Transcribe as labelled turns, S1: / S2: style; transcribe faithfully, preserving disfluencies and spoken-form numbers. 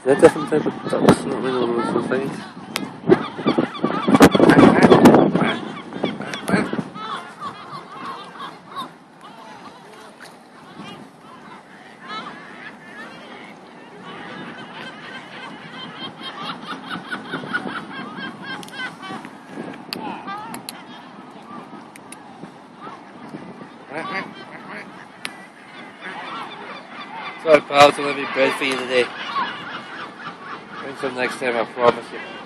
S1: They're a different type of ducks, not really those little things. Sorry pal, it's only been bread for you today. Bring some next time, I promise you.